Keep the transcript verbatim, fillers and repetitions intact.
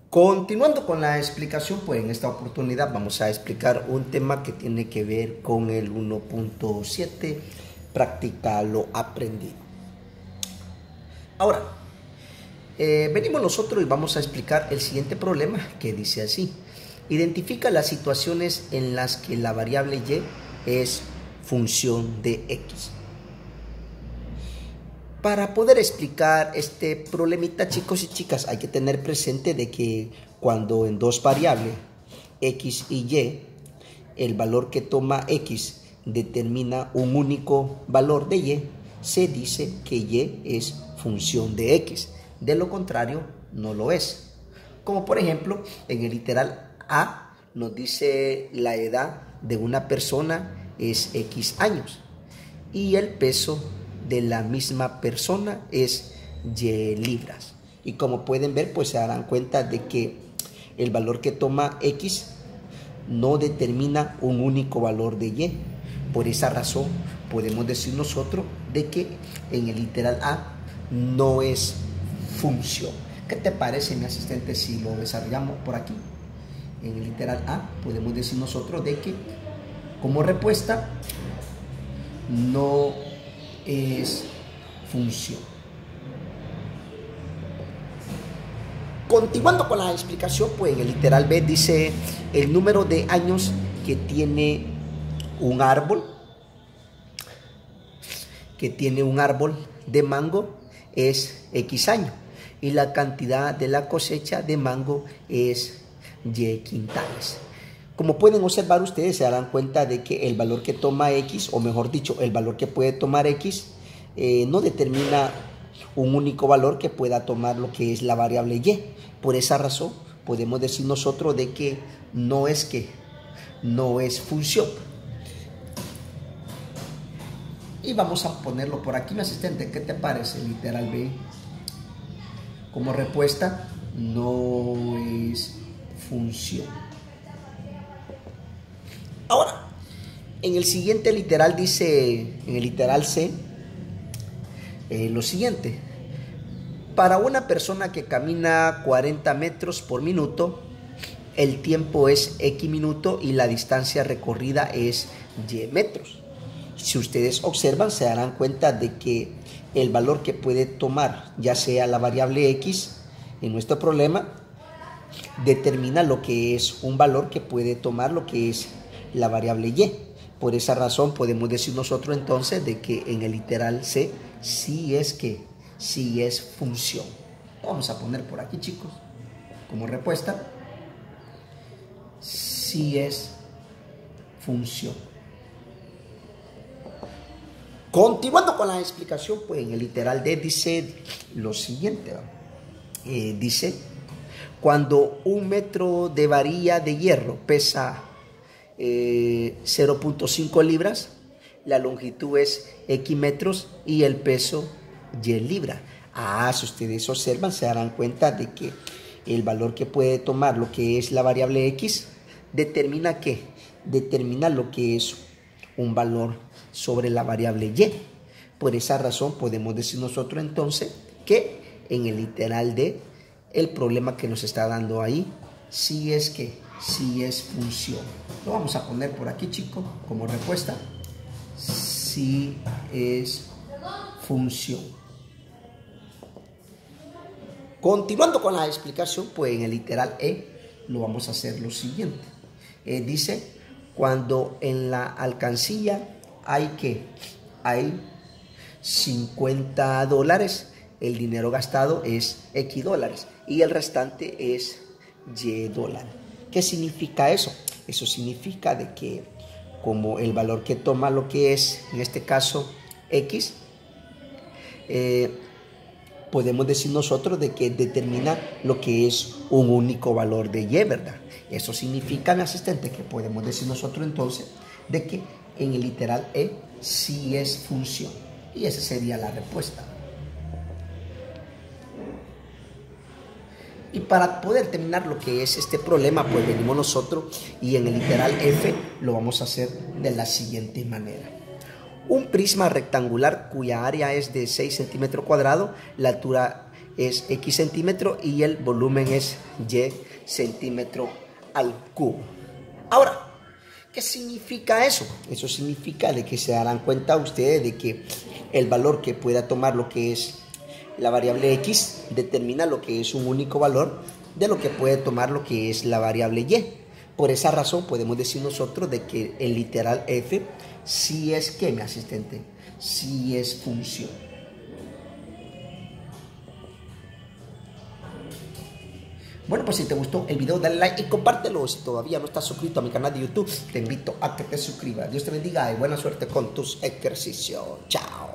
Continuando con la explicación, pues en esta oportunidad vamos a explicar un tema que tiene que ver con el uno punto siete, practica lo aprendido. Ahora, eh, venimos nosotros y vamos a explicar el siguiente problema que dice así. Identifica las situaciones en las que la variable y es función de x. Para poder explicar este problemita, chicos y chicas, hay que tener presente de que cuando en dos variables, x y y, el valor que toma x determina un único valor de y, se dice que y es función de x. De lo contrario, no lo es. Como por ejemplo, en el literal A nos dice la edad de una persona es x años y el peso de la misma persona es y libras. Y como pueden ver, pues se darán cuenta de que el valor que toma x no determina un único valor de y. Por esa razón podemos decir nosotros de que en el literal A no es función. ¿Qué te parece, mi asistente, si lo desarrollamos por aquí? En el literal A podemos decir nosotros de que como respuesta no es función. Continuando con la explicación, pues en el literal B dice el número de años que tiene un árbol, que tiene un árbol de mango es X años y la cantidad de la cosecha de mango es Y quintales. Como pueden observar ustedes, se darán cuenta de que el valor que toma X, o mejor dicho, el valor que puede tomar X, eh, no determina un único valor que pueda tomar lo que es la variable Y. Por esa razón, podemos decir nosotros de que no es que, no es función. Y vamos a ponerlo por aquí, mi asistente. ¿Qué te parece? Literal B. Como respuesta, no es función. Ahora, en el siguiente literal dice, en el literal C, eh, lo siguiente. Para una persona que camina cuarenta metros por minuto, el tiempo es X minutos y la distancia recorrida es Y metros. Si ustedes observan, se darán cuenta de que el valor que puede tomar, ya sea la variable X, en nuestro problema, determina lo que es un valor que puede tomar lo que es la variable Y. Por esa razón podemos decir nosotros entonces de que en el literal C sí es que, sí es función. Vamos a poner por aquí, chicos, como respuesta, sí es función. Continuando con la explicación, pues en el literal D dice lo siguiente. Eh, dice, cuando un metro de varilla de hierro pesa Eh, cero punto cinco libras, la longitud es X metros y el peso Y libras. Ah, si ustedes observan, se darán cuenta de que el valor que puede tomar lo que es la variable X determina ¿qué? Determina lo que es un valor sobre la variable Y. Por esa razón podemos decir nosotros entonces que en el literal D el problema que nos está dando ahí sí es que sí es función. Lo vamos a poner por aquí, chicos, como respuesta. Sí es función. Continuando con la explicación, pues en el literal E lo vamos a hacer lo siguiente. Eh, dice, cuando en la alcancía hay que, hay cincuenta dólares, el dinero gastado es X dólares y el restante es Y dólares. ¿Qué significa eso? Eso significa de que como el valor que toma lo que es, en este caso, X, eh, podemos decir nosotros de que determina lo que es un único valor de Y, ¿verdad? Eso significa, mi asistente, que podemos decir nosotros entonces de que en el literal E sí es función. Y esa sería la respuesta. Y para poder terminar lo que es este problema, pues venimos nosotros y en el literal F lo vamos a hacer de la siguiente manera. Un prisma rectangular cuya área es de seis centímetros cuadrados, la altura es X centímetro y el volumen es Y centímetro al cubo. Ahora, ¿qué significa eso? Eso significa de que se darán cuenta ustedes de que el valor que pueda tomar lo que es la variable X determina lo que es un único valor de lo que puede tomar lo que es la variable Y. Por esa razón podemos decir nosotros de que el literal F sí es, ¿qué, mi asistente? Sí es función. Bueno, pues si te gustó el video, dale like y compártelo. Si todavía no estás suscrito a mi canal de YouTube, te invito a que te suscribas. Dios te bendiga y buena suerte con tus ejercicios. Chao.